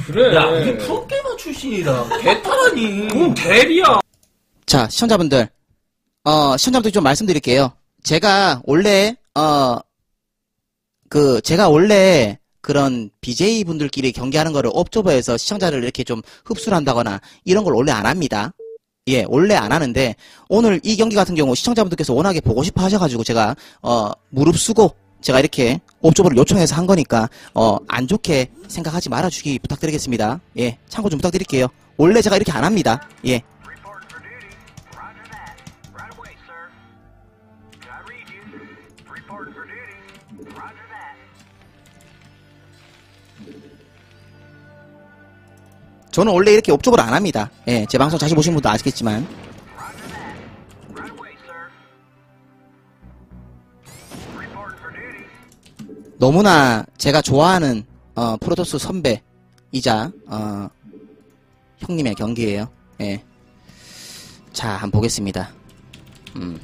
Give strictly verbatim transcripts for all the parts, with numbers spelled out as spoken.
그래. 야, 우리 프로게이머 출신이라 개타라니. 그건 대리야. 자, 시청자분들, 어, 시청자분들 좀 말씀드릴게요. 제가 원래, 어, 그, 제가 원래 그런 비제이분들끼리 경기하는 거를 옵저버에서 시청자를 이렇게 좀 흡수를 한다거나 이런 걸 원래 안 합니다. 예, 원래 안 하는데, 오늘 이 경기 같은 경우 시청자분들께서 워낙에 보고 싶어 하셔가지고 제가, 어, 무릅쓰고 제가 이렇게 옵저버를 요청해서 한 거니까, 어, 안 좋게 생각하지 말아주기 부탁드리겠습니다. 예, 참고 좀 부탁드릴게요. 원래 제가 이렇게 안 합니다. 예. 저는 원래 이렇게 옵저버를 안 합니다. 예, 제 방송 자주 보신 분도 아시겠지만. 너무나 제가 좋아하는, 어, 프로토스 선배이자, 어, 형님의 경기예요. 예. 자, 한번 보겠습니다. 음.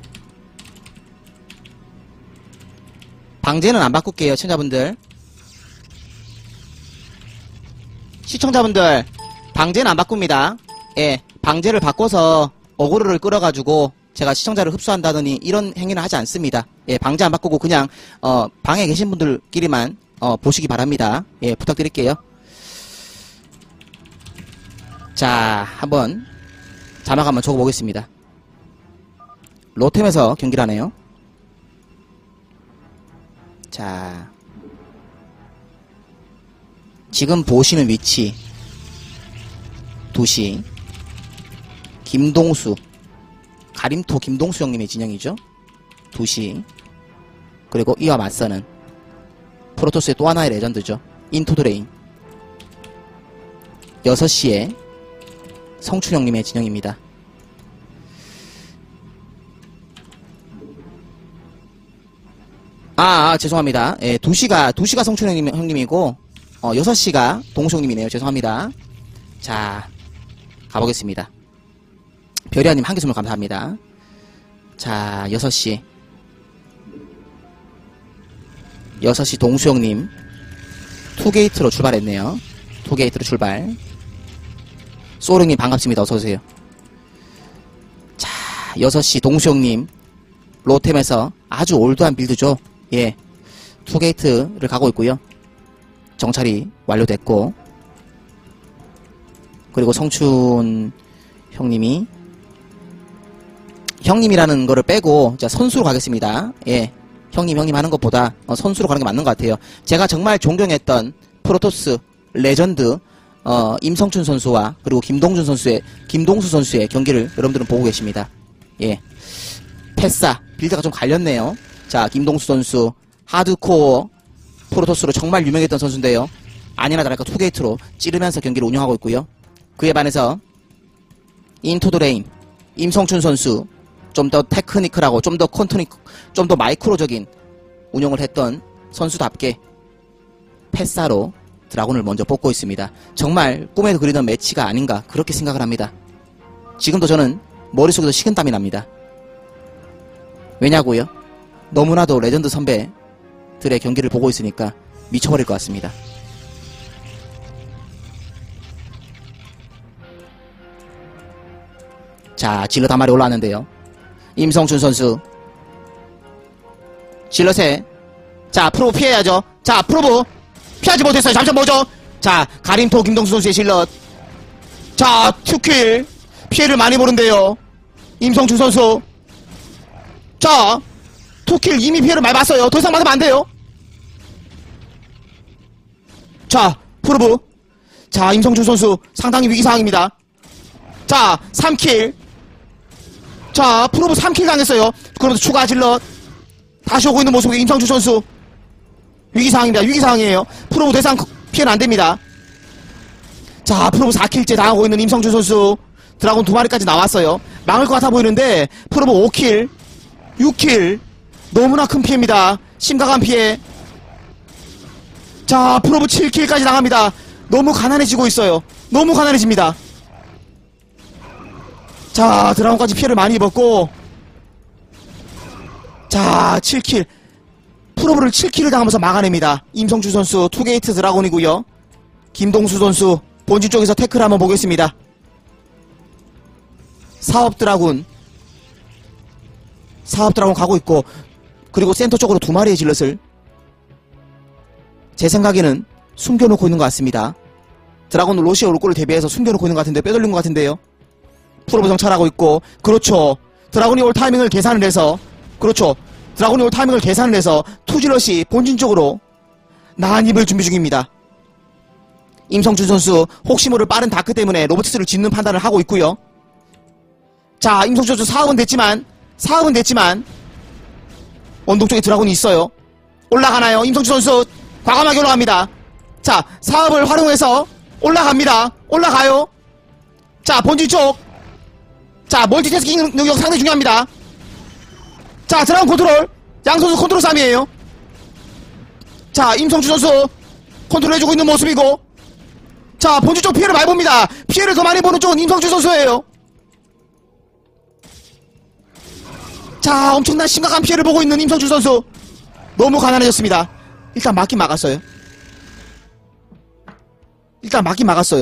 방제는 안 바꿀게요, 시청자분들. 시청자분들, 방제는 안 바꿉니다. 예, 방제를 바꿔서 어그로를 끌어가지고 제가 시청자를 흡수한다더니 이런 행위는 하지 않습니다. 예, 방제 안 바꾸고 그냥 어, 방에 계신 분들끼리만 어, 보시기 바랍니다. 예, 부탁드릴게요. 자, 한번 자막 한번 적어보겠습니다. 로템에서 경기를 하네요. 자, 지금 보시는 위치 도시 김동수, 가림토 김동수 형님의 진영이죠. 도시, 그리고 이와 맞서는 프로토스의 또 하나의 레전드죠. 인투 더 레인. 여섯 시에 성춘 형님의 진영입니다. 아, 아 죄송합니다. 예, 두 시가 두 시가 성춘 형님, 형님이고 어, 여섯 시가 동수 형님이네요. 죄송합니다. 자, 가보겠습니다. 별이아님 한개 선물 감사합니다. 자, 여섯 시. 여섯 시 동수 형님. 투게이트로 출발했네요. 투게이트로 출발. 소르님 반갑습니다. 어서오세요. 자, 여섯 시 동수 형님. 로템에서 아주 올드한 빌드죠. 예. 투게이트를 가고 있고요. 정찰이 완료됐고, 그리고 성춘 형님이 형님이라는 거를 빼고 자 선수로 가겠습니다. 예, 형님 형님 하는 것보다 어, 선수로 가는 게 맞는 것 같아요. 제가 정말 존경했던 프로토스 레전드 어, 임성춘 선수와 그리고 김동준 선수의 김동수 선수의 경기를 여러분들은 보고 계십니다. 예, 패싸 빌드가 좀 갈렸네요. 자, 김동수 선수 하드코어 프로토스로 정말 유명했던 선수인데요. 아니나 다를까 투게이트로 찌르면서 경기를 운영하고 있고요. 그에 반해서 인투 더 레인 임성춘 선수 좀 더 테크니컬하고 좀 더 컨트니 좀 더 마이크로적인 운영을 했던 선수답게 패싸로 드라곤을 먼저 뽑고 있습니다. 정말 꿈에도 그리던 매치가 아닌가 그렇게 생각을 합니다. 지금도 저는 머릿속에서 식은땀이 납니다. 왜냐고요? 너무나도 레전드 선배들의 경기를 보고 있으니까 미쳐버릴 것 같습니다. 자, 질럿 한 마리 올라왔는데요. 임성춘 선수. 질럿에 자, 프로브 피해야죠. 자, 프로브 피하지 못했어요. 잠시만 뭐죠? 자, 가림토 김동수 선수의 질럿. 자, 투킬. 피해를 많이 보는데요. 임성춘 선수. 자, 투킬 이미 피해를 많이 봤어요. 더 이상 맞으면 안 돼요. 자, 프로브. 자, 임성춘 선수 상당히 위기상황입니다. 자, 삼 킬. 자, 프로브 삼 킬 당했어요. 그러면서 추가 질럿. 다시 오고 있는 모습의 임성춘 선수. 위기상황입니다. 위기상황이에요. 프로브 대상 피해는 안됩니다. 자, 프로브 사 킬째 당하고 있는 임성춘 선수. 드라곤 두 마리까지 나왔어요. 망할 것 같아 보이는데 프로브 오 킬. 육 킬. 너무나 큰 피해입니다. 심각한 피해. 자, 프로브 칠 킬까지 당합니다. 너무 가난해지고 있어요. 너무 가난해집니다. 자, 드라곤까지 피해를 많이 입었고, 자, 칠 킬. 프로브를 칠 킬을 당하면서 막아냅니다. 임성준 선수 투게이트 드라곤이고요. 김동수 선수 본진 쪽에서 태클 한번 보겠습니다. 사업 드라군 사업 드라군 가고 있고, 그리고 센터 쪽으로 두 마리의 질럿을 제 생각에는 숨겨놓고 있는 것 같습니다. 드라곤 로시아 올골을 대비해서 숨겨놓고 있는 것 같은데, 빼돌린 것 같은데요. 프로브 정찰하고 있고, 그렇죠. 드라곤이 올 타이밍을 계산을 해서, 그렇죠. 드라곤이 올 타이밍을 계산을 해서 투질럿이 본진 쪽으로 난입을 준비 중입니다. 임성준 선수 혹시 모를 빠른 다크 때문에 로보틱스를 짓는 판단을 하고 있고요. 자, 임성준 선수 사업은 됐지만 사업은 됐지만 언덕 쪽에 드라곤이 있어요. 올라가나요? 임성준 선수 과감하게 올라갑니다. 자, 사업을 활용해서 올라갑니다. 올라가요. 자, 본진 쪽. 자, 멀티태스킹 능력 상당히 중요합니다. 자, 드라곤 컨트롤. 양 선수 컨트롤 싸움이에요. 자, 임성준 선수 컨트롤 해주고 있는 모습이고, 자, 본진 쪽 피해를 많이 봅니다. 피해를 더 많이 보는 쪽은 임성준 선수예요. 자, 엄청난 심각한 피해를 보고 있는 임성준 선수. 너무 가난해졌습니다. 일단 막긴 막았어요. 일단 막긴 막았어요.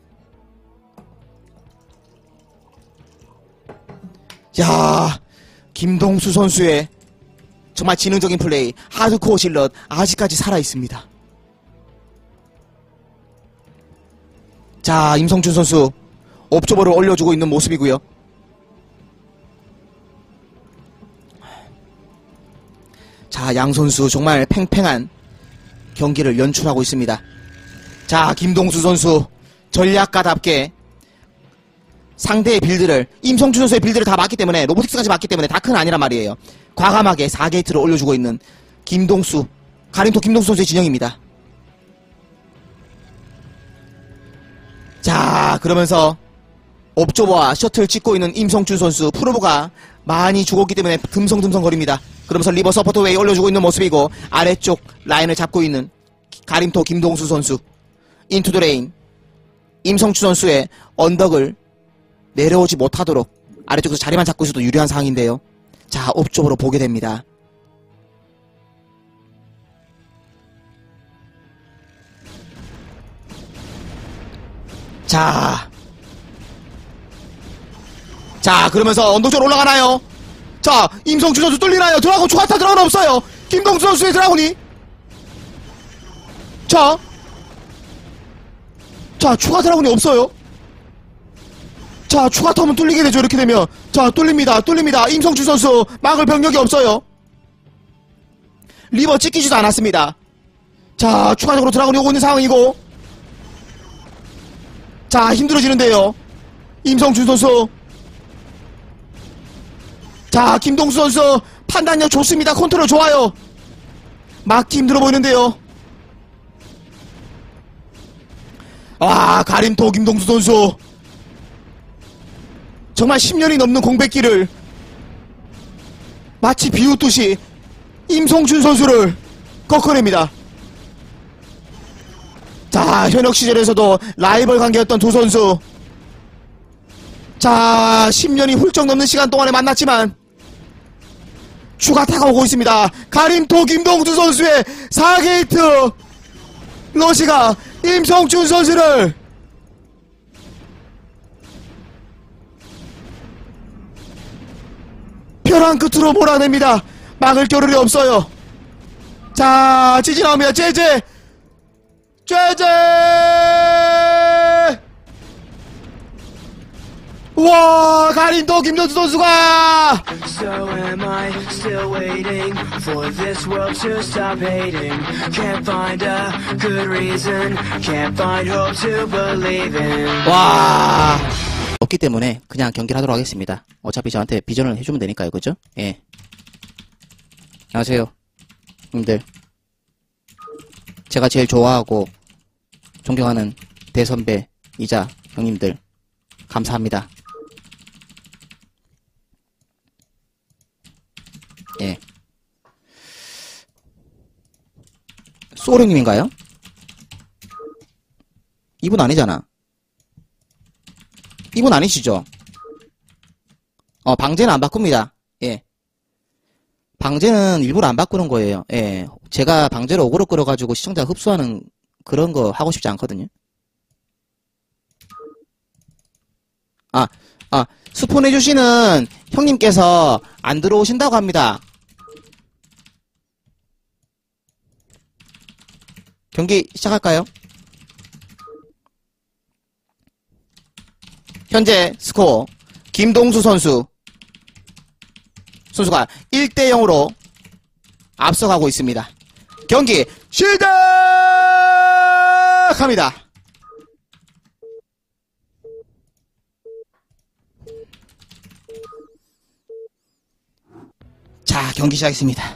야, 김동수 선수의 정말 지능적인 플레이, 하드코어 질럿 아직까지 살아있습니다. 자, 임성준 선수 옵저버를 올려주고 있는 모습이고요. 자, 양 선수 정말 팽팽한 경기를 연출하고 있습니다. 자, 김동수 선수 전략가답게 상대의 빌드를, 임성준 선수의 빌드를 다 맞기 때문에, 로보틱스까지 맞기 때문에 다크는 아니란 말이에요. 과감하게 사 게이트를 올려주고 있는 김동수, 가림토 김동수 선수의 진영입니다. 자, 그러면서 옵저버와 셔틀 찍고 있는 임성준 선수, 프로브가 많이 죽었기 때문에 듬성듬성 거립니다. 그러면서 리버 서포터 웨이 올려주고 있는 모습이고, 아래쪽 라인을 잡고 있는 가림토 김동수 선수, 인투 더 레인, 임성준 선수의 언덕을 내려오지 못하도록 아래쪽에서 자리만 잡고 있어도 유리한 상황인데요. 자, 옵저버로 보게 됩니다. 자, 자, 그러면서 언덕 쪽으로 올라가나요? 자, 임성준 선수 뚫리나요? 드라곤 추가타 드라곤 없어요. 김동수 선수의 드라곤이. 자, 자, 추가 드라곤이 없어요. 자, 추가 타면 뚫리게 되죠. 이렇게 되면. 자, 뚫립니다. 뚫립니다. 임성준 선수 막을 병력이 없어요. 리버 찍히지도 않았습니다. 자, 추가적으로 드라곤이 오고 있는 상황이고, 자, 힘들어지는데요. 임성준 선수. 자, 김동수 선수 판단력 좋습니다. 컨트롤 좋아요. 막기 힘들어 보이는데요. 아, 가림토 김동수 선수 정말 십 년이 넘는 공백기를 마치 비웃듯이 임성준 선수를 꺾어냅니다. 자, 현역 시절에서도 라이벌 관계였던 두 선수, 자, 십 년이 훌쩍 넘는 시간 동안에 만났지만 추가타가 오고 있습니다. 가림토 김동수 선수의 사 게이트 러시가 임성준 선수를 벼랑 끝으로 몰아냅니다. 막을 겨를이 없어요. 자, 지지 나옵니다. 제제 제제. 와, 가림토 김동수 선수가 So am I still waiting for this world to stop hating? Can't find a good reason, can't find hope to believe in. 와, 없기 때문에 그냥 경기를 하도록 하겠습니다. 어차피 저한테 비전을 해주면 되니까요. 그죠? 예. 안녕하세요 형님들. 제가 제일 좋아하고 존경하는 대선배이자 형님들, 감사합니다. 예. 소령님인가요? 이분 아니잖아. 이분 아니시죠? 어, 방제는 안 바꿉니다. 예. 방제는 일부러 안 바꾸는 거예요. 예. 제가 방제로 오그로 끌어가지고 시청자 흡수하는 그런 거 하고 싶지 않거든요. 아, 아, 스폰해주시는 형님께서 안 들어오신다고 합니다. 경기 시작할까요? 현재 스코어 김동수 선수 선수가 일 대 영으로 앞서가고 있습니다. 경기 시작합니다. 자, 경기 시작했습니다.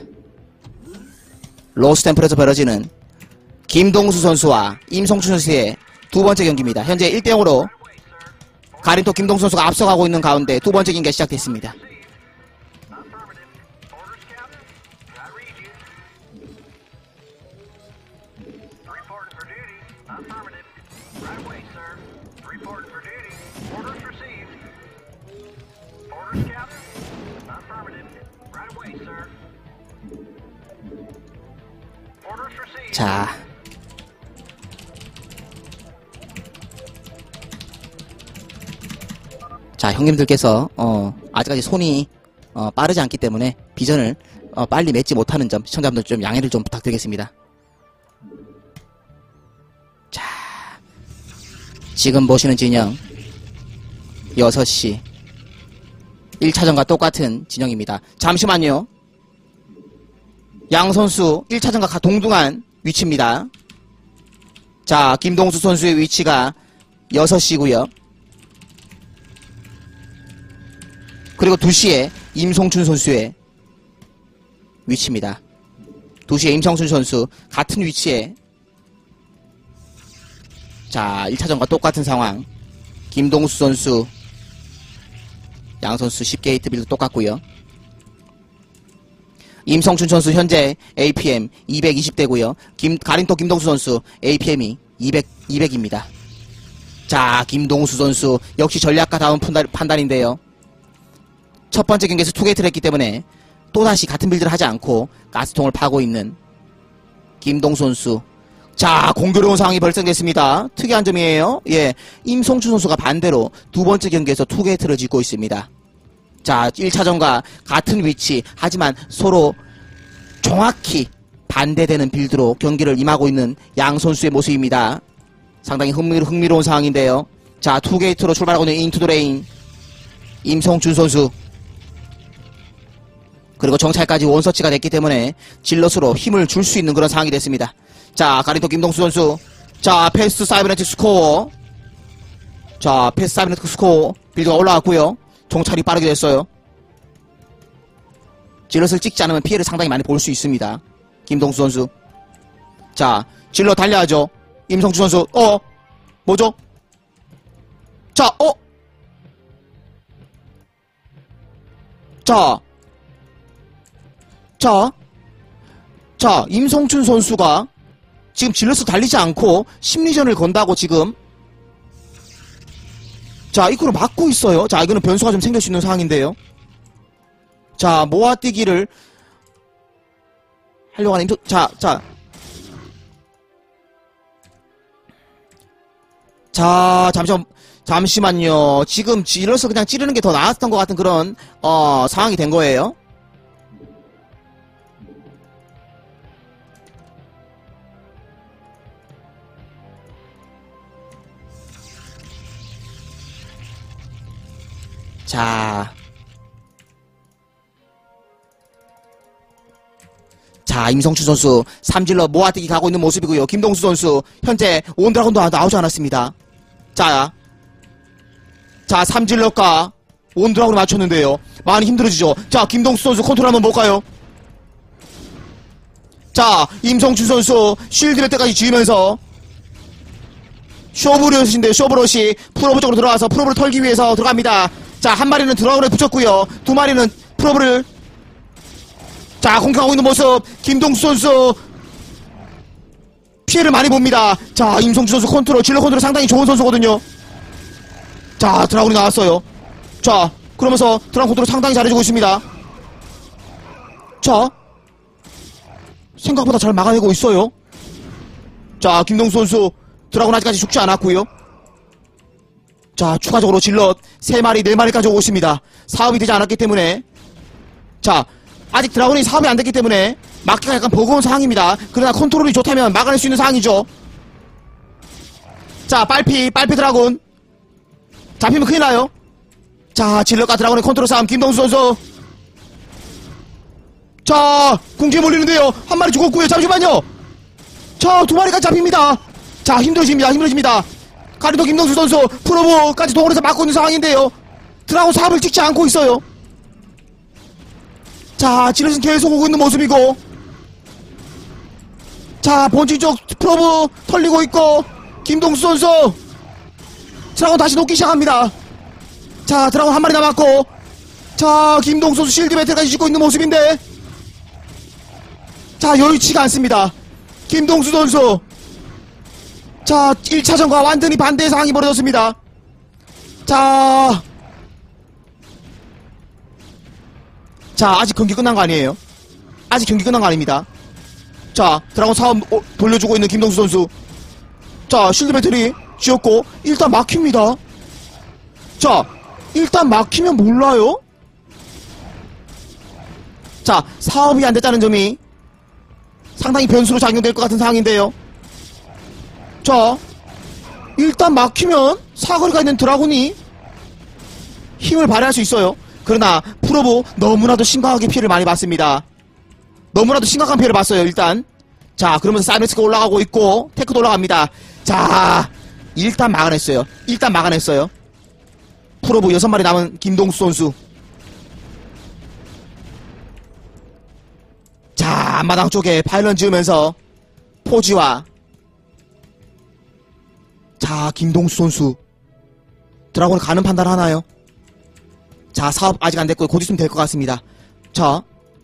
로스템플에서 벌어지는 김동수 선수와 임성춘 선수의 두 번째 경기입니다. 현재 일 대 영으로 가림토 김동수 선수가 앞서가고 있는 가운데 두 번째 경기가 시작됐습니다. 자, 자 형님들께서 어, 아직까지 손이 어, 빠르지 않기 때문에 비전을 어, 빨리 맺지 못하는 점 시청자분들 좀 양해를 좀 부탁드리겠습니다. 자, 지금 보시는 진영 여섯 시 일 차전과 똑같은 진영입니다. 잠시만요. 양 선수 일 차전과 동등한 위치입니다. 자, 김동수 선수의 위치가 여섯 시고요. 그리고 두 시에 임성춘 선수의 위치입니다. 두 시에 임성춘 선수 같은 위치에, 자, 일 차전과 똑같은 상황. 김동수 선수, 양 선수 십 게이트 빌드 똑같고요. 임성춘 선수 현재 에이피엠 이백이십 대고요. 김, 가림토 김동수 선수 에이피엠이 이백, 이백입니다. 자, 김동수 선수 역시 전략가다운 판단, 판단인데요. 첫 번째 경기에서 투게이트를 했기 때문에 또다시 같은 빌드를 하지 않고 가스통을 파고 있는 김동수 선수. 자, 공교로운 상황이 발생됐습니다. 특이한 점이에요. 예, 임성춘 선수가 반대로 두 번째 경기에서 투게이트를 짓고 있습니다. 자, 일 차전과 같은 위치, 하지만 서로 정확히 반대되는 빌드로 경기를 임하고 있는 양 선수의 모습입니다. 상당히 흥미, 흥미로운 상황인데요. 자, 투게이트로 출발하고 있는 인투 더 레인 임성춘 선수. 그리고 정찰까지 원서치가 됐기 때문에 질럿으로 힘을 줄 수 있는 그런 상황이 됐습니다. 자, 가림토 김동수 선수. 자, 패스트 사이버네틱 스코어. 자, 패스트 사이버네틱 스코어 빌드가 올라왔고요. 정찰이 빠르게 됐어요. 질럿을 찍지 않으면 피해를 상당히 많이 볼 수 있습니다. 김동수 선수. 자, 질럿 달려야죠. 임성춘 선수. 어? 뭐죠? 자, 어? 자. 자. 자, 임성춘 선수가 지금 질럿을 달리지 않고 심리전을 건다고 지금, 자, 이거를 막고 있어요. 자, 이거는 변수가 좀 생길 수 있는 상황인데요. 자, 모아뛰기를 하려고 하는 임성, 자, 자. 자, 잠시만, 잠시만요. 지금 질럿을 그냥 찌르는 게 더 나았던 것 같은 그런, 어, 상황이 된 거예요. 자. 자, 임성춘 선수 삼질러 모아뛰기 가고 있는 모습이고요. 김동수 선수 현재 온드라곤도 나오지 않았습니다. 자. 자, 삼질러가 온드라곤을 맞췄는데요. 많이 힘들어지죠. 자, 김동수 선수 컨트롤 한번 볼까요? 자, 임성춘 선수 쉴드를 때까지 지으면서 쇼브러시인데 쇼브러시 프로브 쪽으로 들어와서 프로브를 털기 위해서 들어갑니다. 자, 한 마리는 드라곤에 붙였고요. 두 마리는 프로브를, 자, 공격하고 있는 모습. 김동수 선수 피해를 많이 봅니다. 자, 임성춘 선수 컨트롤, 질러 컨트롤 상당히 좋은 선수거든요. 자, 드라곤이 나왔어요. 자, 그러면서 드라곤 컨트롤 상당히 잘해주고 있습니다. 자, 생각보다 잘 막아내고 있어요. 자, 김동수 선수 드라군 아직까지 죽지 않았고요. 자, 추가적으로 질럿 세 마리, 네 마리까지 오고 있습니다. 사업이 되지 않았기 때문에. 자, 아직 드라군이 사업이 안 됐기 때문에 막기가 약간 버거운 상황입니다. 그러나 컨트롤이 좋다면 막아낼 수 있는 상황이죠. 자, 빨피, 빨피 드라군. 잡히면 큰일 나요. 자, 질럿과 드라군의 컨트롤 싸움, 김동수 선수. 자, 궁지에 몰리는데요. 한 마리 죽었고요. 잠시만요. 자, 두 마리까지 잡힙니다. 자, 힘들어집니다. 힘들어집니다. 가리도 김동수 선수, 프로브까지 동원해서 막고 있는 상황인데요. 드라군 사업을 찍지 않고 있어요. 자, 질럿은 계속 오고 있는 모습이고. 자, 본진 쪽 프로브 털리고 있고. 김동수 선수. 드라군 다시 녹기 시작합니다. 자, 드라군 한 마리 남았고. 자, 김동수 선수 실드 배틀까지 짓고 있는 모습인데. 자, 여유치가 않습니다. 김동수 선수. 자, 일 차전과 완전히 반대의 상황이 벌어졌습니다. 자. 자, 아직 경기 끝난 거 아니에요. 아직 경기 끝난 거 아닙니다. 자, 드라곤 사업 돌려주고 있는 김동수 선수. 자, 실드 배터리 지었고, 일단 막힙니다. 자, 일단 막히면 몰라요? 자, 사업이 안 됐다는 점이 상당히 변수로 작용될 것 같은 상황인데요. 자, 일단 막히면 사거리가 있는 드라군이 힘을 발휘할 수 있어요. 그러나 프로브 너무나도 심각하게 피해를 많이 봤습니다. 너무나도 심각한 피해를 봤어요. 일단 자, 그러면서 사이렌스가 올라가고 있고 테크도 올라갑니다. 자, 일단 막아냈어요. 일단 막아냈어요. 프로브 여섯 마리 남은 김동수 선수. 자, 앞마당 쪽에 파일런 지으면서 포지와 자, 김동수 선수 드라곤을 가는 판단을 하나요? 자, 사업 아직 안 됐고요. 곧 있으면 될 것 같습니다. 자,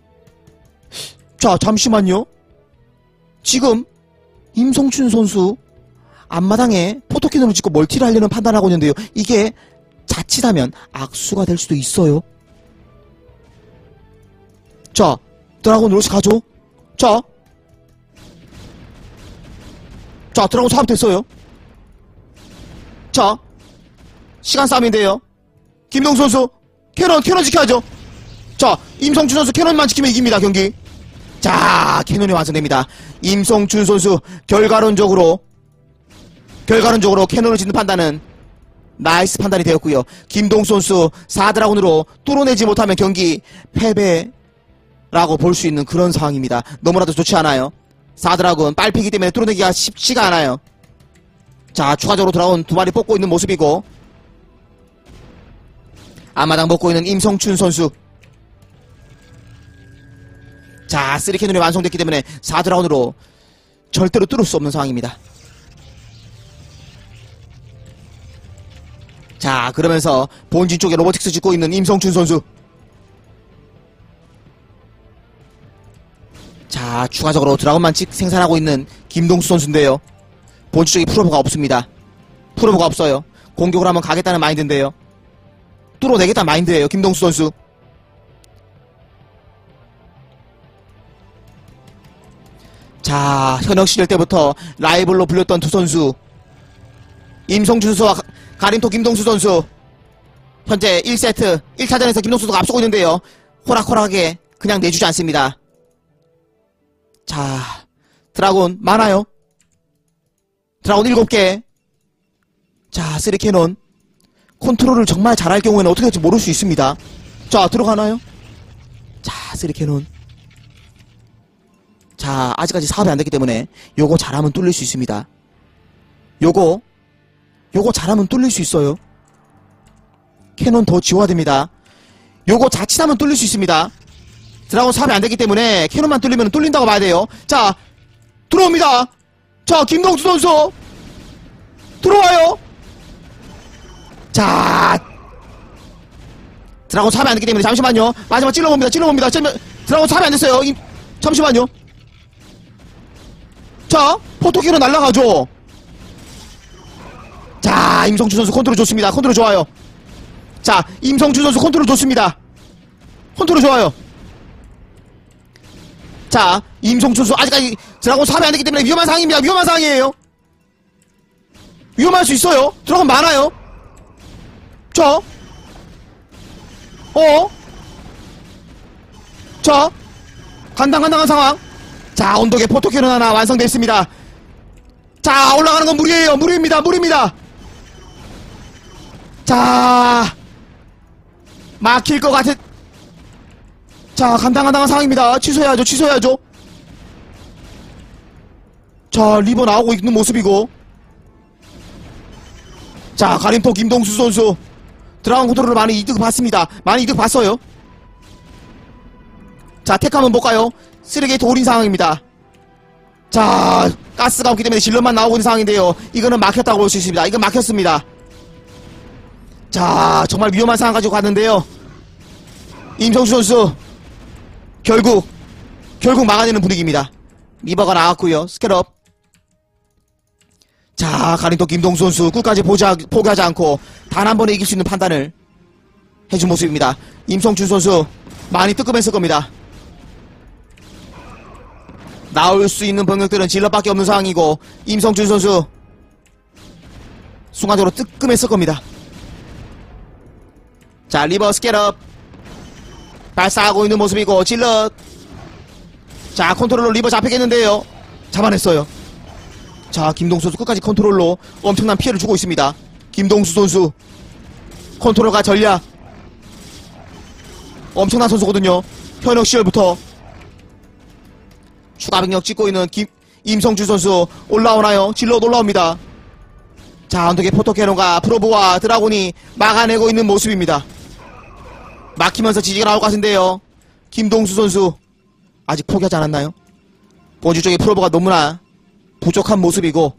자, 잠시만요. 지금 임성춘 선수 앞마당에 포토캐논을 찍고 멀티를 하려는 판단을 하고 있는데요. 이게 자칫하면 악수가 될 수도 있어요. 자, 드라곤 로시 가죠. 자, 자, 드라곤 사업 됐어요. 자, 시간 싸움인데요. 김동수 선수 캐논 캐논 지켜야죠. 자, 임성춘 선수 캐논만 지키면 이깁니다. 경기. 자, 캐논이 완성됩니다. 임성춘 선수 결과론적으로 결과론적으로 캐논을 짓는 판단은 나이스 판단이 되었고요. 김동수 선수 사 드라곤으로 뚫어내지 못하면 경기 패배라고 볼 수 있는 그런 상황입니다. 너무나도 좋지 않아요. 사 드라곤 빨피기 때문에 뚫어내기가 쉽지가 않아요. 자, 추가적으로 드라곤 두 마리 뽑고 있는 모습이고 앞마당 먹고 있는 임성춘 선수. 자, 쓰리 캐논이 완성됐기 때문에 사 드라곤으로 절대로 뚫을 수 없는 상황입니다. 자, 그러면서 본진 쪽에 로보틱스 짓고 있는 임성춘 선수. 자, 추가적으로 드라곤만 찍 생산하고 있는 김동수 선수인데요. 본진 쪽에 프로브가 없습니다. 프로브가 없어요. 공격을 한번 가겠다는 마인드인데요. 뚫어내겠다는 마인드예요. 김동수 선수. 자, 현역 시절 때부터 라이벌로 불렸던 두 선수. 임성춘 선수와 가림토 김동수 선수. 현재 일 세트 일 차전에서 김동수 선수가 앞서고 있는데요. 호락호락하게 그냥 내주지 않습니다. 자, 드라곤 많아요. 드라곤 일곱 개. 자, 쓰리 캐논. 컨트롤을 정말 잘할 경우에는 어떻게 될지 모를 수 있습니다. 자, 들어가나요? 자, 쓰리 캐논. 자, 아직까지 사업이 안 됐기 때문에 요거 잘하면 뚫릴 수 있습니다. 요거 요거 잘하면 뚫릴 수 있어요. 캐논 더 지워야 됩니다. 요거 자칫하면 뚫릴 수 있습니다. 드라곤 사업이 안 됐기 때문에 캐논만 뚫리면 뚫린다고 봐야 돼요. 자, 들어옵니다. 자, 김동수 선수 들어와요. 자, 드라곤 사업이 안 됐기 때문에 잠시만요. 마지막 찔러봅니다. 찔러봅니다. 드라곤 사업이 안 됐어요. 이, 잠시만요. 자, 포토키로 날아가죠. 자, 임성춘 선수 컨트롤 좋습니다. 컨트롤 좋아요. 자, 임성춘 선수 컨트롤 좋습니다. 컨트롤 좋아요. 자, 임성춘 선수 아직까지 드라곤 삼이 안 됐기 때문에 위험한 상황입니다. 위험한 상황이에요. 위험할 수 있어요. 드라곤 많아요. 자, 어? 자, 간당간당한 상황. 자, 언덕에 포토캐논 하나 완성됐습니다. 자, 올라가는 건 무리예요. 무리입니다. 무리입니다. 자, 막힐 것 같은. 자, 간당간당한 상황입니다. 취소해야죠. 취소해야죠. 자, 리버 나오고 있는 모습이고. 자, 가림토 김동수 선수 드라곤 컨트롤을 많이 이득 봤습니다. 많이 이득 봤어요. 자, 택 한번 볼까요? 쓰레기에이트 올인 상황입니다. 자, 가스가 없기 때문에 질럿만 나오고 있는 상황인데요. 이거는 막혔다고 볼 수 있습니다. 이건 막혔습니다. 자, 정말 위험한 상황 가지고 갔는데요. 임성주 선수 결국 결국 막아내는 분위기입니다. 리버가 나왔고요. 스캐럽. 자, 가림토 김동수 선수 끝까지 보자, 포기하지 않고 단 한 번에 이길 수 있는 판단을 해준 모습입니다. 임성춘 선수 많이 뜨끔했을 겁니다. 나올 수 있는 병력들은 질럿밖에 없는 상황이고 임성춘 선수 순간적으로 뜨끔했을 겁니다. 자, 리버 스캐럽 발사하고 있는 모습이고 질럿. 자, 컨트롤로 리버 잡히겠는데요. 잡아냈어요. 자, 김동수 선수 끝까지 컨트롤로 엄청난 피해를 주고 있습니다. 김동수 선수 컨트롤과 전략 엄청난 선수거든요. 현역 시절부터 추가 병력 찍고 있는 김, 임성주 선수 올라오나요? 질럿 올라옵니다. 자, 언덕에 포토캐논과 프로브와 드라곤이 막아내고 있는 모습입니다. 막히면서 지지가 나올 것 같은데요. 김동수 선수 아직 포기하지 않았나요? 본주 쪽에 프로브가 너무나 부족한 모습이고.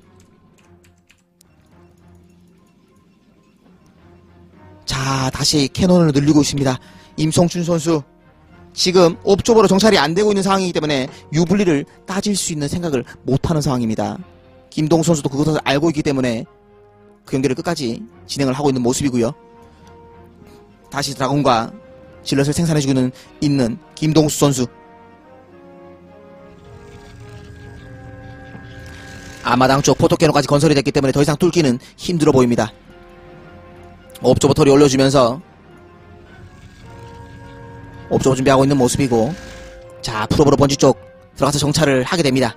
자, 다시 캐논을 늘리고 있습니다. 임성춘 선수 지금 옵저버로 정찰이 안 되고 있는 상황이기 때문에 유불리를 따질 수 있는 생각을 못하는 상황입니다. 김동수 선수도 그것을 알고 있기 때문에 그 경기를 끝까지 진행을 하고 있는 모습이고요. 다시 드라곤과 질럿을 생산해주고 있는, 있는 김동수 선수. 아마당 쪽 포토캐논까지 건설이 됐기 때문에 더 이상 뚫기는 힘들어 보입니다. 옵저버 털이 올려주면서 옵저버 준비하고 있는 모습이고. 자, 프로브로 번지 쪽 들어가서 정찰을 하게 됩니다.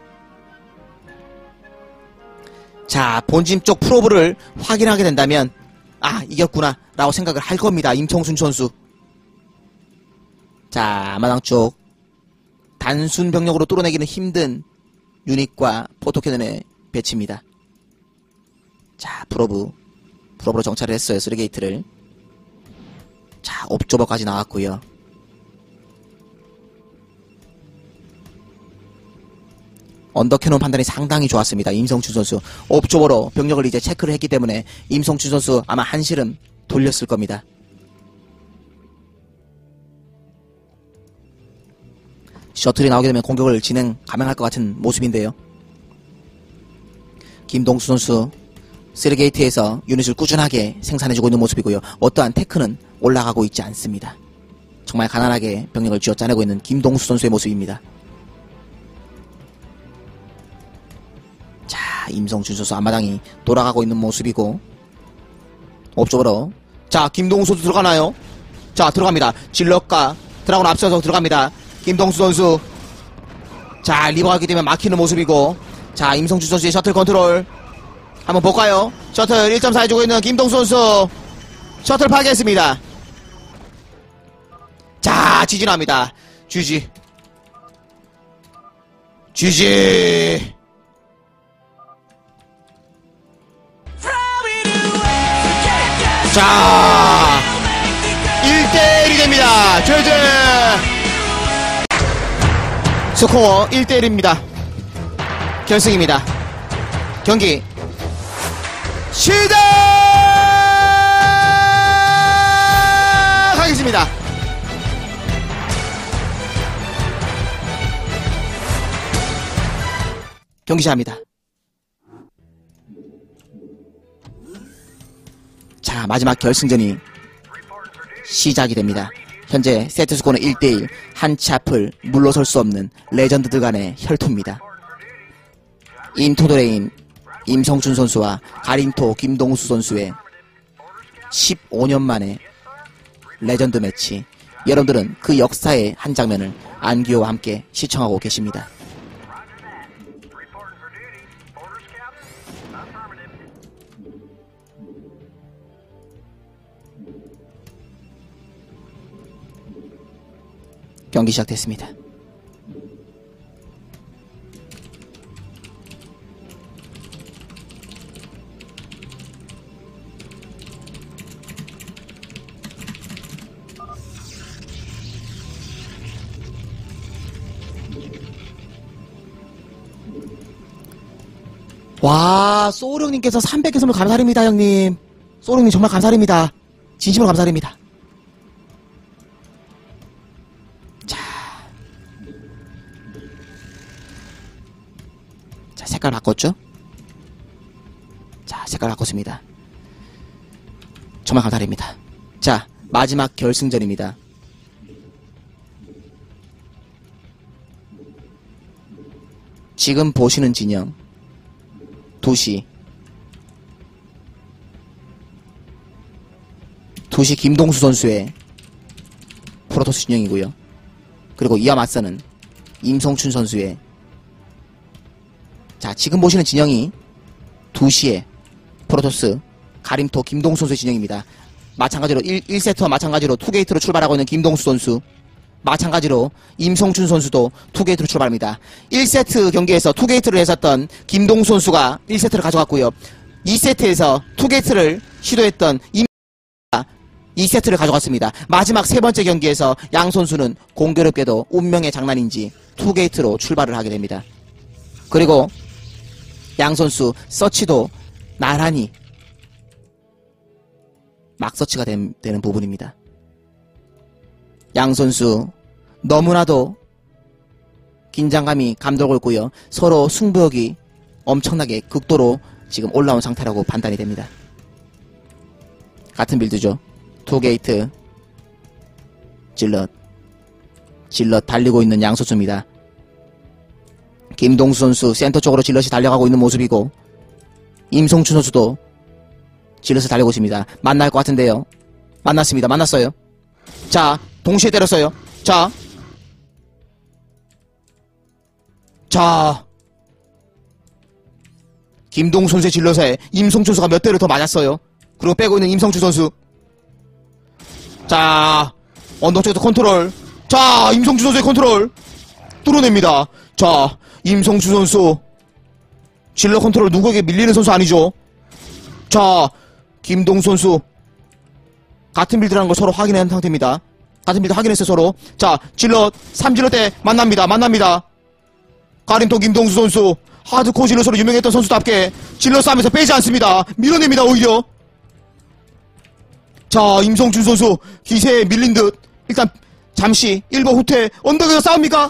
자, 본진 쪽 프로브를 확인하게 된다면 아, 이겼구나 라고 생각을 할 겁니다. 임성순 선수. 자, 아마당 쪽 단순 병력으로 뚫어내기는 힘든 유닛과 포토캐논의 배치입니다. 자, 프로브 프로브로 정찰을 했어요. 쓰리게이트를. 자, 옵저버까지 나왔고요. 언더캐논 판단이 상당히 좋았습니다. 임성춘 선수. 옵저버로 병력을 이제 체크를 했기 때문에 임성춘 선수 아마 한시름 돌렸을 겁니다. 셔틀이 나오게 되면 공격을 진행 가능할 것 같은 모습인데요. 김동수 선수 쓰리게이트에서 유닛을 꾸준하게 생산해주고 있는 모습이고요. 어떠한 테크는 올라가고 있지 않습니다. 정말 가난하게 병력을 쥐어짜내고 있는 김동수 선수의 모습입니다. 자, 임성춘 선수 앞마당이 돌아가고 있는 모습이고. 옵저버로. 자, 김동수 선수 들어가나요? 자, 들어갑니다. 질럿과 드라곤 앞서서 들어갑니다. 김동수 선수. 자, 리버가 있기 때문에 막히는 모습이고. 자, 임성춘 선수의 셔틀 컨트롤 한번 볼까요? 셔틀 일 점 사 해주고 있는 김동수 선수. 셔틀 파괴했습니다. 자, 지진합니다. 지지. 지지. 자, 일 대 일이 됩니다. 제제 스코어 일 대 일입니다. 결승입니다. 경기 시작하겠습니다. 경기 시작합니다. 자, 마지막 결승전이 시작이 됩니다. 현재 세트 스코어는 일 대 일. 한 치 앞을 물러설 수 없는 레전드들 간의 혈투입니다. 인토드레인 임성춘 선수와 가림토 김동수 선수의 십오 년 만에 레전드 매치. 여러분들은 그 역사의 한 장면을 안기호와 함께 시청하고 계십니다. 경기 시작됐습니다. 와, 소울형님께서 삼백 개 선물 감사드립니다, 형님. 소울형님 정말 감사드립니다. 진심으로 감사드립니다. 자. 자, 색깔 바꿨죠? 자, 색깔 바꿨습니다. 정말 감사드립니다. 자, 마지막 결승전입니다. 지금 보시는 진영. 두 시 두 시 김동수 선수의 프로토스 진영이고요. 그리고 이와 맞서는 임성춘 선수의, 자, 지금 보시는 진영이 두 시의 프로토스 가림토 김동수 선수의 진영입니다. 마찬가지로 일, 일 세트와 마찬가지로 투게이트로 출발하고 있는 김동수 선수, 마찬가지로 임성춘 선수도 투게이트로 출발합니다. 일 세트 경기에서 투게이트를 했었던 김동수 선수가 일 세트를 가져갔고요. 이 세트에서 투게이트를 시도했던 임성춘 이 세트를 가져갔습니다. 마지막 세 번째 경기에서 양 선수는 공교롭게도 운명의 장난인지 투게이트로 출발을 하게 됩니다. 그리고 양 선수 서치도 나란히 막 서치가 된, 되는 부분입니다. 양 선수 너무나도 긴장감이 감돌고 있고요. 서로 승부욕이 엄청나게 극도로 지금 올라온 상태라고 판단이 됩니다. 같은 빌드죠. 투게이트, 질럿, 질럿 달리고 있는 양 선수입니다. 김동수 선수 센터 쪽으로 질럿이 달려가고 있는 모습이고, 임성춘 선수도 질럿을 달리고 있습니다. 만날 것 같은데요. 만났습니다. 만났어요. 자, 동시에 때렸어요. 자. 자. 김동수 선수의 질럿에 임성춘 선수가 몇 대를 더 맞았어요. 그리고 빼고 있는 임성춘 선수. 자. 언덕 쪽에서 컨트롤. 자, 임성춘 선수의 컨트롤. 뚫어냅니다. 자, 임성춘 선수. 질럿 컨트롤 누구에게 밀리는 선수 아니죠? 자, 김동수 선수. 같은 빌드라는 걸 서로 확인한 상태입니다. 같은 빌드 확인했어요, 서로. 자, 질럿, 삼 질럿 대 만납니다. 만납니다. 가림토 김동수 선수. 하드코어 질럿으로 유명했던 선수답게 질럿 싸움에서 빼지 않습니다. 밀어냅니다, 오히려. 자, 임성춘 선수. 기세에 밀린 듯. 일단, 잠시, 일 번 후퇴. 언덕에서 싸웁니까?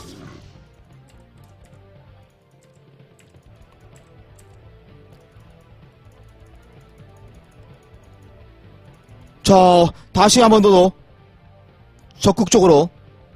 자, 다시 한 번 더 적극적으로.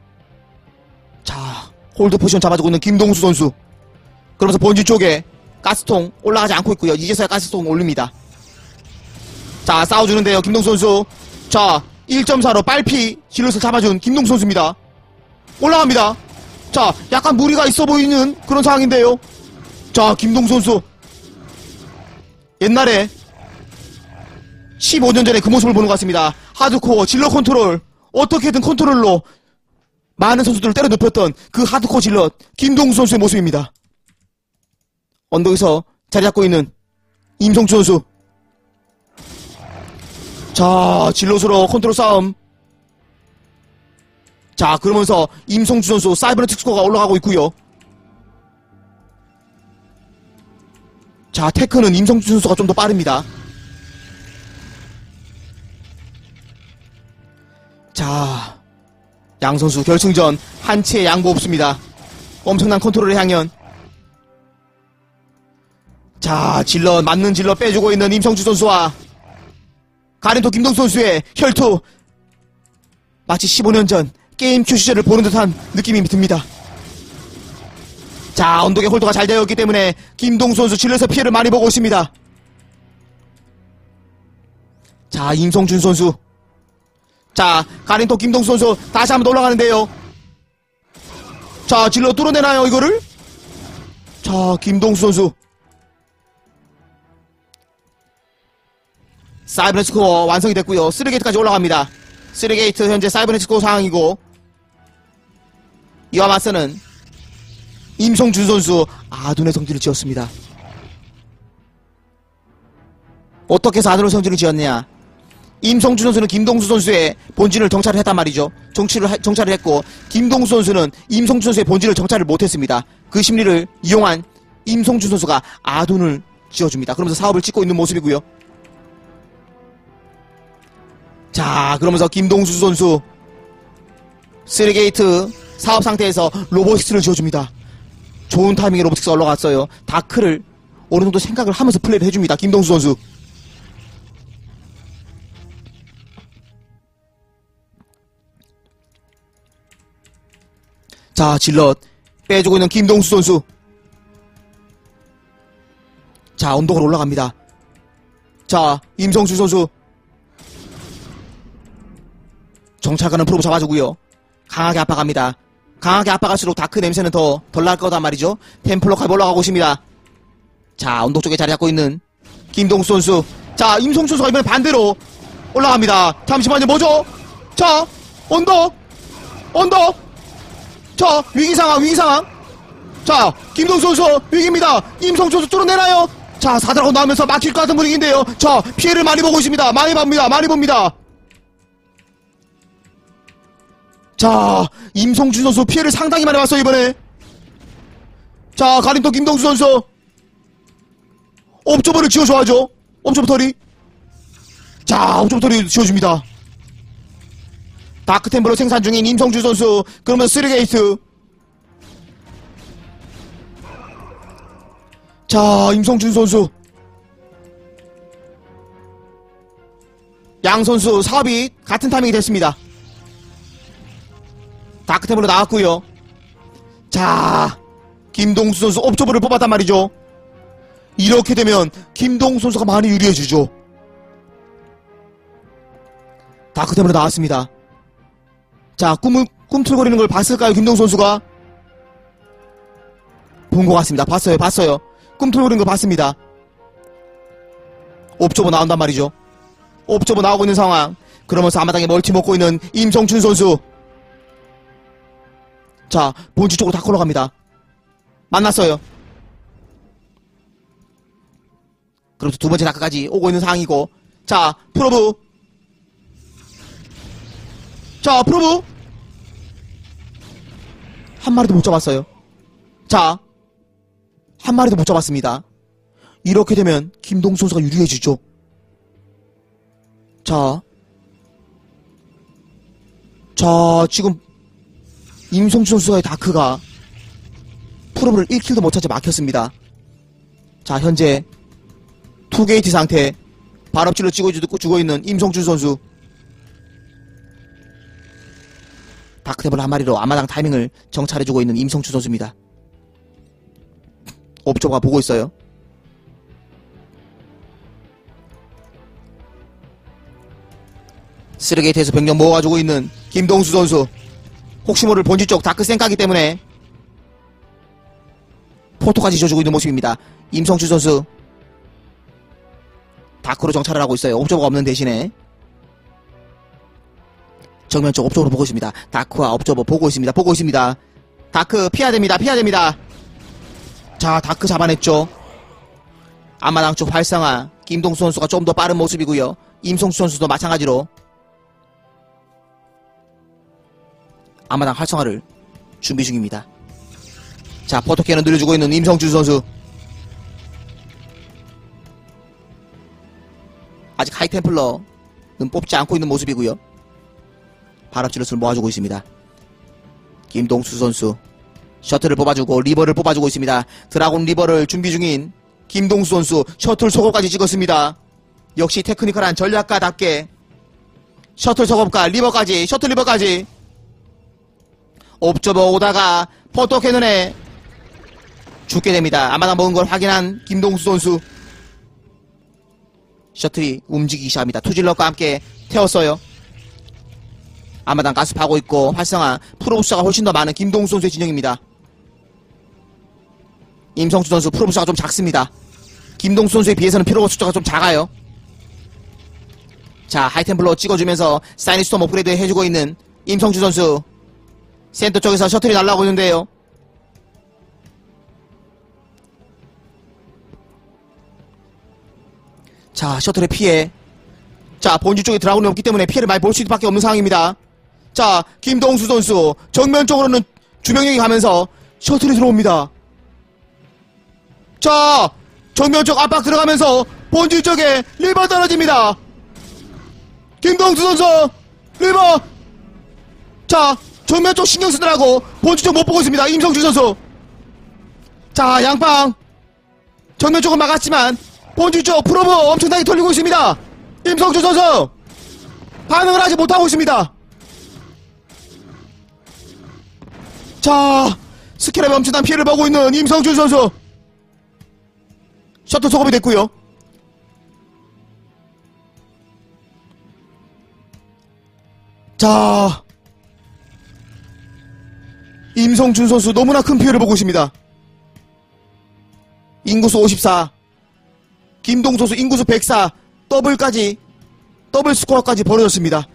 자, 홀드 포지션 잡아주고 있는 김동수 선수. 그러면서 본진 쪽에 가스통 올라가지 않고 있고요. 이제서야 가스통 올립니다. 자, 싸워주는데요, 김동수 선수. 자, 일 점 사로 빨피 질럿을 잡아준 김동수 선수입니다. 올라갑니다. 자, 약간 무리가 있어 보이는 그런 상황인데요. 자, 김동수 선수. 옛날에 십오 년 전에 그 모습을 보는 것 같습니다. 하드코어, 질럿 컨트롤, 어떻게든 컨트롤로 많은 선수들을 때려 눕혔던 그 하드코어 질럿, 김동수 선수의 모습입니다. 언덕에서 자리 잡고 있는 임성춘 선수. 자, 질럿으로 컨트롤 싸움. 자, 그러면서 임성춘 선수 사이버네틱 스코어가 올라가고 있고요. 자, 테크는 임성춘 선수가 좀 더 빠릅니다. 자, 양 선수 결승전 한치의 양보 없습니다. 엄청난 컨트롤의 향연. 자, 질럿, 맞는 질럿 빼주고 있는 임성춘 선수와 가림토 김동수 선수의 혈투. 마치 십오 년 전 게임 큐 시절을 보는 듯한 느낌이 듭니다. 자, 언덕의 홀더가 잘 되어 있기 때문에 김동수 선수 질러서 피해를 많이 보고 있습니다. 자, 임성준 선수. 자, 가린토 김동수 선수 다시 한번 올라가는데요. 자, 질러 뚫어내나요, 이거를? 자, 김동수 선수. 사이버넷 스코어 완성이 됐고요. 쓰리 게이트까지 올라갑니다. 쓰리 게이트 현재 사이버넷 스코어 상황이고, 이와 맞서는 임성준 선수 아둔의 성질을 지었습니다. 어떻게 해서 아둔의 성질을 지었냐? 임성준 선수는 김동수 선수의 본진을 정찰을 했단 말이죠. 정치를 하- 정찰을 했고, 김동수 선수는 임성준 선수의 본진을 정찰을 못했습니다. 그 심리를 이용한 임성준 선수가 아둔을 지어줍니다. 그러면서 사업을 찍고 있는 모습이고요. 자, 그러면서 김동수 선수 쓰리 게이트 사업 상태에서 로보틱스를 지어줍니다. 좋은 타이밍에 로보틱스가 올라갔어요. 다크를 어느 정도 생각을 하면서 플레이를 해줍니다. 김동수 선수. 자, 질럿 빼주고 있는 김동수 선수. 자, 언덕으로 올라갑니다. 자, 임성준 선수. 정찰가는 프로브 잡아주고요. 강하게 압박합니다. 강하게 압박할수록 다크 냄새는 더 덜 날 거단 말이죠. 템플러까지 올라가고 있습니다. 자, 언덕 쪽에 자리 잡고 있는 김동수 선수. 자, 임성준 선수가 이번에 반대로 올라갑니다. 잠시만요, 뭐죠? 자, 언덕! 언덕! 자, 위기 상황, 위기 상황. 자, 김동수 선수 위기입니다. 임성준 선수 뚫어내나요? 자, 사드라고 나오면서 막힐 것 같은 분위기인데요. 자, 피해를 많이 보고 있습니다. 많이 봅니다. 많이 봅니다. 자, 임성준 선수 피해를 상당히 많이 봤어요, 이번에. 자, 가림토 김동수 선수. 옵저버를 지어줘야죠. 옵저버 털이. 자, 옵저버 털이 지어줍니다. 다크템블러 생산 중인 임성준 선수. 그러면 쓰리 게이트. 자, 임성준 선수. 양 선수 사업이 같은 타이밍이 됐습니다. 다크템블러 나왔고요. 자, 김동수 선수 옵저버를 뽑았단 말이죠. 이렇게 되면 김동수 선수가 많이 유리해지죠. 다크템블러 나왔습니다. 자, 꿈을, 꿈틀거리는 걸 봤을까요, 김동수 선수가? 본 것 같습니다. 봤어요, 봤어요. 꿈틀거리는 걸 봤습니다. 옵저버 나온단 말이죠. 옵저버 나오고 있는 상황. 그러면서 앞마당에 멀티 먹고 있는 임성준 선수. 자, 본지 쪽으로 다 걸어갑니다. 만났어요. 그러면서 두 번째 다크까지 오고 있는 상황이고. 자, 프로브. 자, 프로브. 한 마리도 못 잡았어요. 자, 한 마리도 못 잡았습니다. 이렇게 되면 김동수 선수가 유리해지죠. 자, 자, 지금 임성준 선수의 다크가 프로브를 일 킬도 못 차지 막혔습니다. 자, 현재 투 게이트 상태. 발업질로 찍어주고 주고 있는 임성준 선수. 다크템블러 한 마리로 앞마당 타이밍을 정찰해주고 있는 임성준 선수입니다. 옵저버가 보고 있어요. 쓰리게이트에서 병력 모아가지고 있는 김동수 선수. 혹시 모를 본지 쪽 다크 생카기 때문에 포토까지 지어주고 있는 모습입니다. 임성준 선수 다크로 정찰을 하고 있어요. 옵저버가 없는 대신에 정면 쪽 옵저버로 보고 있습니다. 다크와 옵저버 보고 있습니다. 보고 있습니다. 다크 피해야 됩니다. 피해야 됩니다. 자, 다크 잡아냈죠. 앞마당 쪽 활성화. 김동수 선수가 좀 더 빠른 모습이고요. 임성준 선수도 마찬가지로 앞마당 활성화를 준비 중입니다. 자, 포토캐논 늘려주고 있는 임성준 선수. 아직 하이템플러는 뽑지 않고 있는 모습이고요. 발업질럿을 모아주고 있습니다. 김동수 선수 셔틀을 뽑아주고 리버를 뽑아주고 있습니다. 드라곤 리버를 준비 중인 김동수 선수 셔틀 소거까지 찍었습니다. 역시 테크니컬한 전략가답게 셔틀 속업과 리버까지, 셔틀 리버까지. 옵저버 오다가 포토캐논에 죽게 됩니다. 아마당 먹은 걸 확인한 김동수 선수. 셔틀이 움직이기 시작합니다. 투질럿과 함께 태웠어요. 아마당 가스파고 있고 활성화 프로부스가 훨씬 더 많은 김동수 선수의 진영입니다. 임성춘 선수 프로부스가 좀 작습니다. 김동수 선수에 비해서는 프로부 숫자가 좀 작아요. 자, 하이템플러 찍어주면서 사이니스톰 업그레이드 해주고 있는 임성춘 선수. 센터 쪽에서 셔틀이 날아오고 있는데요. 자, 셔틀의 피해. 자, 본주 쪽에 드라군이 없기 때문에 피해를 많이 볼 수밖에 없는 상황입니다. 자, 김동수 선수 정면 쪽으로는 주명령이 가면서 셔틀이 들어옵니다. 자, 정면 쪽 압박 들어가면서 본주 쪽에 리버 떨어집니다. 김동수 선수 리버. 자, 정면 쪽 신경 쓰느라고 본주 쪽 못 보고 있습니다. 임성준 선수. 자, 양팡 정면 쪽은 막았지만 본주 쪽 프로브 엄청나게 돌리고 있습니다. 임성준 선수 반응을 하지 못하고 있습니다. 자, 스킬업에 엄청난 피해를 보고 있는 임성준 선수. 셔틀 소급이 됐고요. 자, 임성준 선수 너무나 큰 피해를 보고 있습니다. 인구수 오십사, 김동수 선수 인구수 백사, 더블까지, 더블 스코어까지 벌어졌습니다.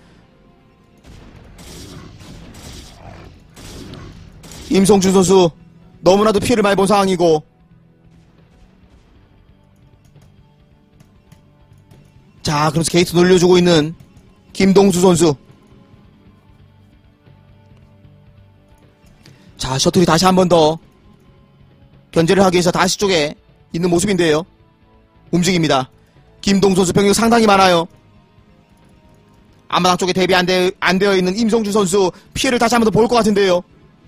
임성준 선수 너무나도 피해를 많이 본 상황이고, 자, 그래서 게이트 놀려주고 있는 김동수 선수. 자, 셔틀이 다시 한 번 더 견제를 하기 위해서 다시 쪽에 있는 모습인데요. 움직입니다. 김동수 선수 병력 상당히 많아요. 앞마당 쪽에 대비 안, 되, 안 되어 있는 임성준 선수 피해를 다시 한 번 더 볼 것 같은데요.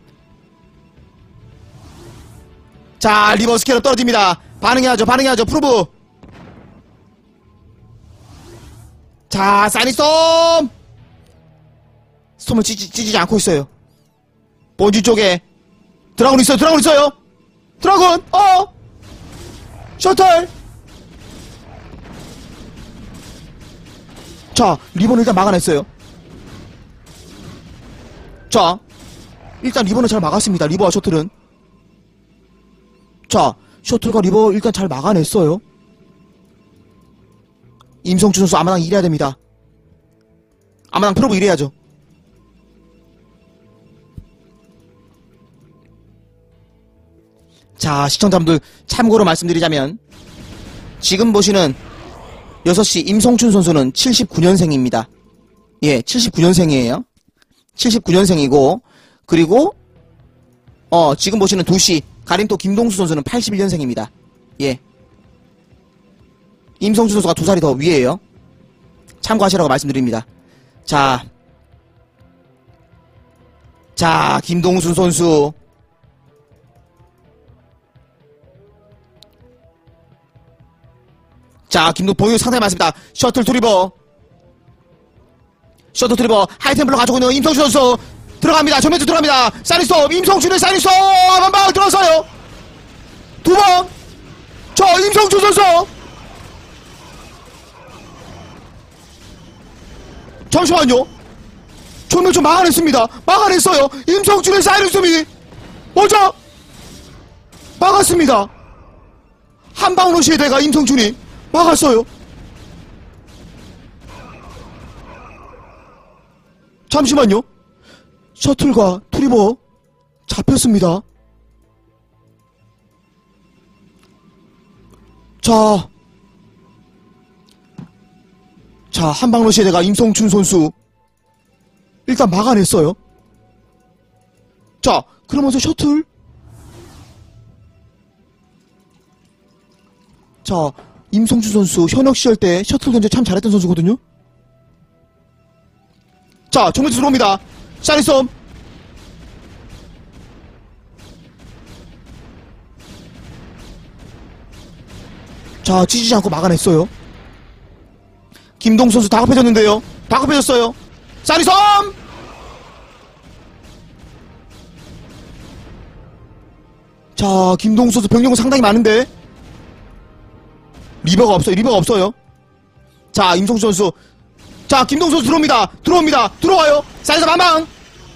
자, 리버 스캐너 떨어집니다. 반응해야죠, 반응해야죠. 프로브. 자, 사이니스톰! 스톰을 찌지, 찌지 않고 있어요. 본지 쪽에 드라군 있어요, 드라군 있어요. 드라군, 어! 셔틀! 자, 리본을 일단 막아냈어요. 자, 일단 리본을 잘 막았습니다. 리버와 셔틀은. 자, 셔틀과 리버 일단 잘 막아냈어요. 임성준 선수 아마당 일해야 됩니다. 아마당 프로브 일해야죠. 자, 시청자분들 참고로 말씀드리자면 지금 보시는 여섯 시 임성춘 선수는 칠십구 년생입니다. 예, 칠십구 년생이에요. 칠십구 년생이고, 그리고 어 지금 보시는 두 시 가림토 김동수 선수는 팔십일 년생입니다. 예. 임성춘 선수가 두 살이 더 위에요. 참고하시라고 말씀드립니다. 자, 자, 김동수 선수. 자, 김동 보유 상당히 많습니다. 셔틀 트리버. 셔틀 트리버 하이템플러 가지고 있는 임성춘 선수 들어갑니다. 전면쪽 들어갑니다. 사이니스톱 임성춘의 사이니스톱 한 방을 들어서요. 두 번. 저 임성춘 선수. 잠시만요. 전면쪽 막아냈습니다. 막아냈어요. 임성춘의 사이니스톱이 먼저 막았습니다. 한방으로 시대가 임성춘이 막았어요. 잠시만요. 셔틀과 트리버 잡혔습니다. 자, 자, 한방로 시대가 임성춘 선수 일단 막아냈어요. 자, 그러면서 셔틀. 자, 임성준 선수 현역 시절 때 셔틀 견제 참 잘했던 선수거든요. 자, 정면에서 들어옵니다. 사이니스톰. 자, 찢이지 않고 막아냈어요. 김동수 선수 다급해졌는데요. 다급해졌어요. 쌀이섬! 자, 김동수 선수 병력은 상당히 많은데 리버가 없어요. 리버가 없어요. 자, 임성춘 선수. 자, 김동수 선수 들어옵니다. 들어옵니다. 들어와요. 쌀이섬 한방.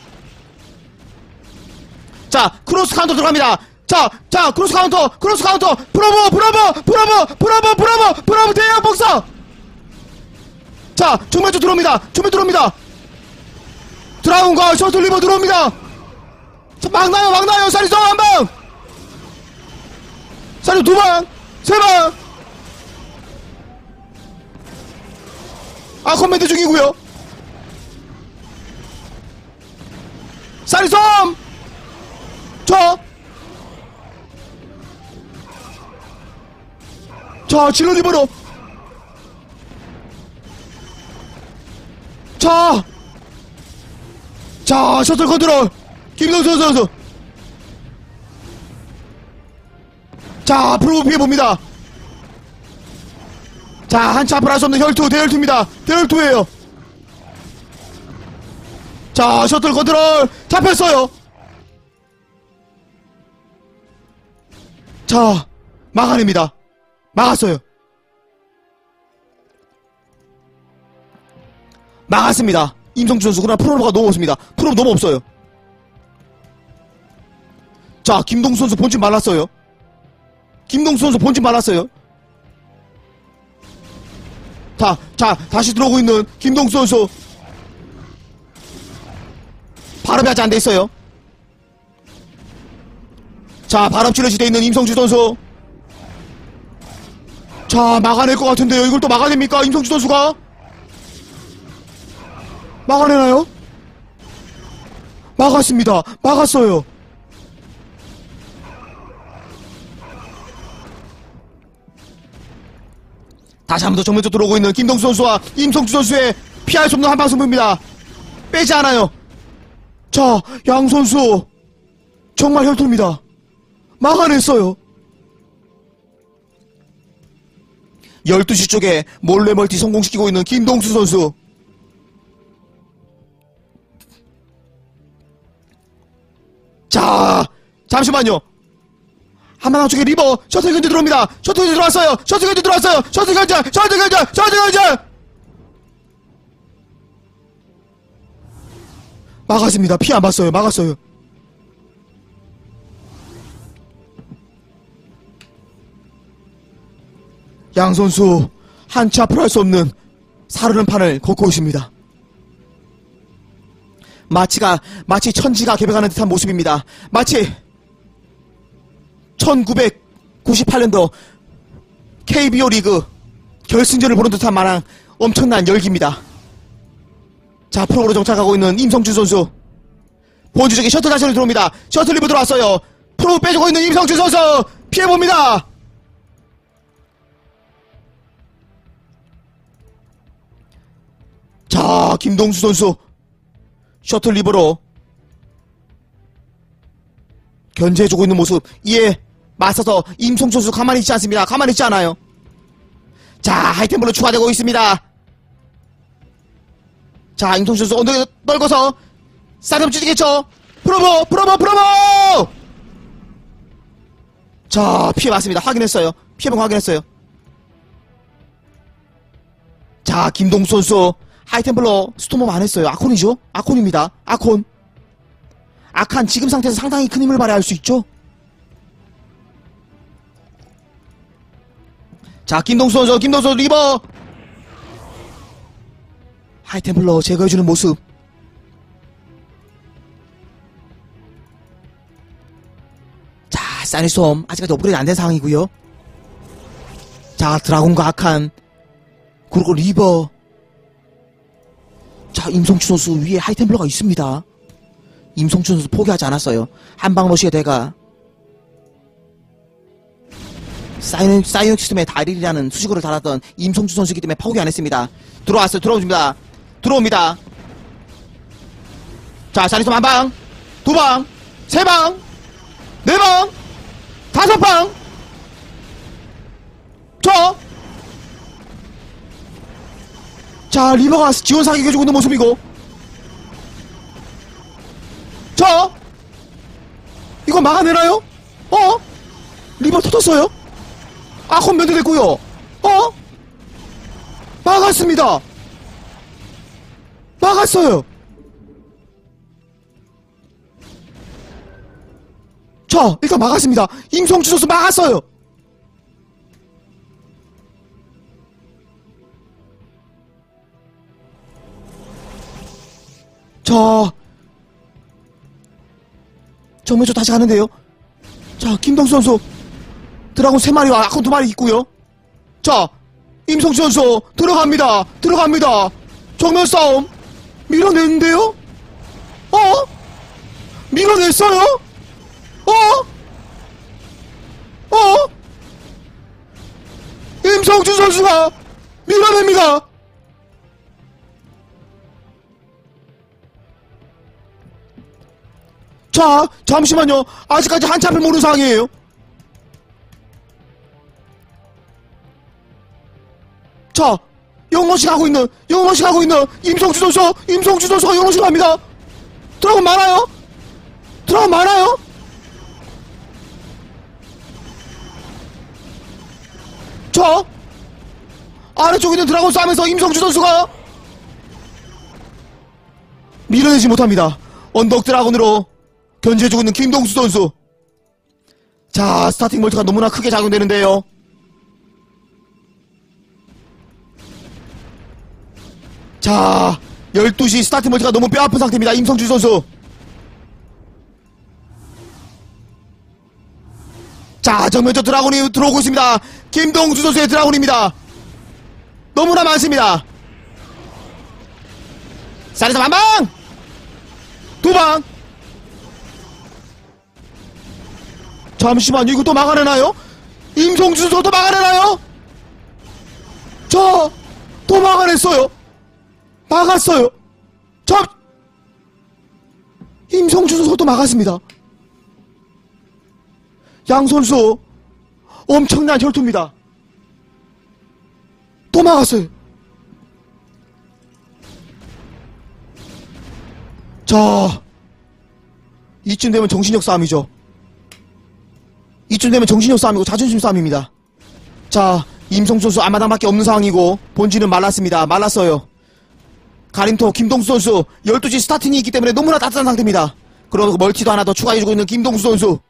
자, 크로스 카운터 들어갑니다. 자, 자, 크로스 카운터, 크로스 카운터, 브라보, 브라보, 브라보, 브라보, 브라보, 브라보, 대형 복사! 자, 정면 쪽 들어옵니다. 정면 들어옵니다. 드라군과 셔틀 리버 들어옵니다. 자, 막 나요, 막 나요. 쌀이섬 한 방! 쌀이섬 두 방! 세 방! 아, 커맨드 중이고요. 쌀이섬! 자! 자, 질러 리버로. 자! 자, 셔틀 컨트롤. 김동수 선수. 자, 앞으로 피해봅니다. 자, 한치 앞을 할 수 없는 혈투, 대혈투입니다. 대혈투예요. 자, 셔틀 컨트롤. 잡혔어요. 자, 막아냅니다. 막았어요. 막았습니다. 임성춘 선수. 그러나 프로브가 너무 없습니다. 프로브 너무 없어요. 자, 김동수 선수 본진 말랐어요. 김동수 선수 본진 말랐어요. 자, 자, 다시 들어오고 있는 김동수 선수. 발업이 아직 안 돼 있어요. 자, 발업 찔러지 돼 있는 임성춘 선수. 자, 막아낼 것 같은데요. 이걸 또 막아냅니까? 임성춘 선수가? 막아내나요? 막았습니다. 막았어요. 다시 한 번 더 정면쪽 들어오고 있는 김동수 선수와 임성춘 선수의 피할 수 없는 한방 승부입니다. 빼지 않아요. 자, 양 선수 정말 혈투입니다. 막아냈어요. 열두 시 쪽에 몰래 멀티 성공시키고 있는 김동수 선수. 자, 잠시만요. 한마당 쪽에 리버 셔틀 견제 들어옵니다. 셔틀 견제 들어왔어요. 셔틀 견제 들어왔어요. 셔틀 견제, 셔틀 견제, 셔틀 견제. 막았습니다. 피 안 봤어요. 막았어요. 양 선수 한치 앞으로 할 수 없는 사르는 판을 걷고 있습니다. 마치가 마치 천지가 개벽하는 듯한 모습입니다. 마치 천구백구십팔 년도 케이비오 리그 결승전을 보는 듯한 마냥 엄청난 열기입니다. 자, 프로로 정착하고 있는 임성춘 선수. 본주 쪽에 셔틀 다시를 들어옵니다. 셔틀 리브 들어왔어요. 프로 빼주고 있는 임성춘 선수 피해봅니다. 자, 김동수 선수 셔틀 리버로 견제해주고 있는 모습. 이에 맞서서 임성춘 선수 가만히 있지 않습니다. 가만히 있지 않아요. 자, 하이템블로 추가되고 있습니다. 자, 임성춘 선수 엉덩이 떨궈서 쌀좀 찢겠죠. 프로보 프로보 프로보. 자, 피해 맞습니다. 확인했어요. 피해본 거 확인했어요. 자, 김동수 선수 하이템블러 스톰업 안 했어요. 아콘이죠? 아콘입니다. 아콘. 아칸 지금 상태에서 상당히 큰 힘을 발휘할 수 있죠? 자, 김동수 선수, 김동수 리버. 하이템블러 제거해주는 모습. 자, 사니솜 아직까지 업그레이드 안 된 상황이고요. 자, 드라곤과 아칸 그리고 리버. 자, 임성춘 선수 위에 하이템블러가 있습니다. 임성춘 선수 포기하지 않았어요. 한방러시의 대가 사이언, 사이언 시스템의 달인이라는 수식어를 달았던 임성춘 선수이기 때문에 포기 안 했습니다. 들어왔어요. 들어옵니다. 들어옵니다. 자, 사니솜 한 방, 두 방, 세 방, 네 방, 다섯 방. 저. 자, 리버가 지원 사격 해주고 있는 모습이고. 아콘 막아내나요? 어? 리버 터졌어요? 아콘 면제됐고요. 어? 막았습니다. 막았어요. 자, 일단 막았습니다. 임성춘 선수 막았어요. 자, 정면쪽 다시 가는데요. 자, 김동수 선수 드라곤 세 마리와 아콘 두 마리 있고요. 자, 임성춘 선수 들어갑니다. 들어갑니다. 정면 싸움 밀어내는데요. 어? 밀어냈어요? 어? 어? 임성춘 선수가 밀어냅니다. 자, 잠시만요. 아직까지 한참을 모르는 상황이에요. 자, 영원시 가고 있는, 영원시 가고 있는 임성주 선수, 임성주 선수가 영원시 갑니다. 드라곤 많아요? 드라곤 많아요? 자, 아래쪽에 있는 드라곤 싸움에서 임성주 선수가 밀어내지 못합니다. 언덕 드라곤으로 견제해주고 있는 김동수 선수. 자, 스타팅 멀티가 너무나 크게 작용되는데요. 자, 열두 시 스타팅 멀티가 너무 뼈아픈 상태입니다. 임성주 선수. 자, 정면적 드라곤이 들어오고 있습니다. 김동수 선수의 드라곤입니다. 너무나 많습니다. 쌀에서 한 방! 두 방! 잠시만요. 이거 또 막아내나요? 임성주 선수 또 막아내나요? 저, 또 막아냈어요. 막았어요. 저, 임성주 선수가 또 막았습니다. 양 선수, 엄청난 혈투입니다. 또 막았어요. 자, 이쯤 되면 정신력 싸움이죠. 이쯤 되면 정신력 싸움이고 자존심 싸움입니다. 자, 임성주 선수 앞마당밖에 없는 상황이고 본진은 말랐습니다. 말랐어요. 가림토 김동수 선수 열두 시 스타팅이 있기 때문에 너무나 따뜻한 상태입니다. 그러고 멀티도 하나 더 추가해주고 있는 김동수 선수.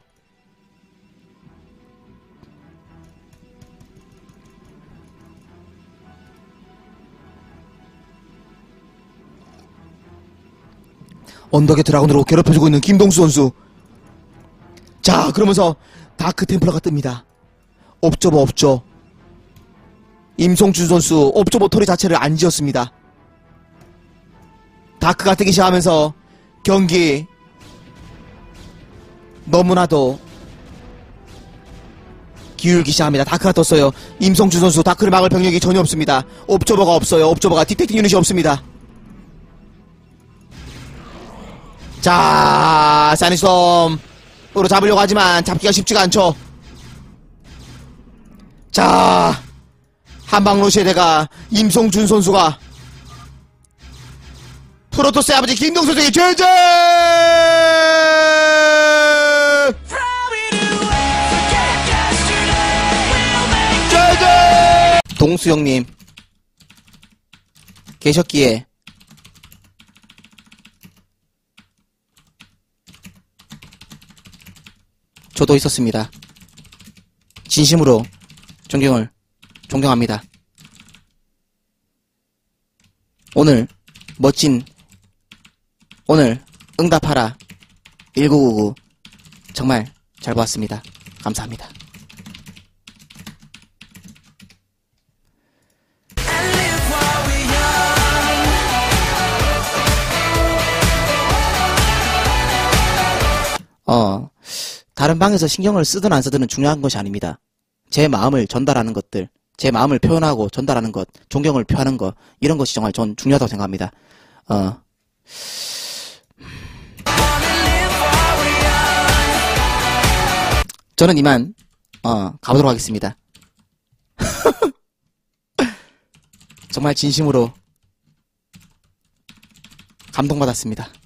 언덕의 드라곤으로 괴롭혀주고 있는 김동수 선수. 자, 그러면서 다크 템플러가 뜹니다. 옵저버 없죠. 임성준 선수 옵저버 토리 자체를 안 지었습니다. 다크가 뜨기 시작하면서 경기 너무나도 기울기 시작합니다. 다크가 떴어요. 임성준 선수 다크를 막을 병력이 전혀 없습니다. 옵저버가 없어요. 옵저버가 디텍팅 유닛이 없습니다. 자, 사니섬으로 잡으려고 하지만 잡기가 쉽지가 않죠. 자, 한방로시에다가 임성준 선수가 프로토스의 아버지 김동수 선수에게 제재! 제재! 동수 형님 계셨기에 저도 있었습니다. 진심으로 존경을 존경합니다. 오늘 멋진 오늘 응답하라 천구백구십구 정말 잘 보았습니다. 감사합니다. 어, 다른 방에서 신경을 쓰든 안 쓰든은 중요한 것이 아닙니다. 제 마음을 전달하는 것들, 제 마음을 표현하고 전달하는 것, 존경을 표하는 것, 이런 것이 정말 전 중요하다고 생각합니다. 어. 저는 이만, 어, 가보도록 하겠습니다. 정말 진심으로 감동받았습니다.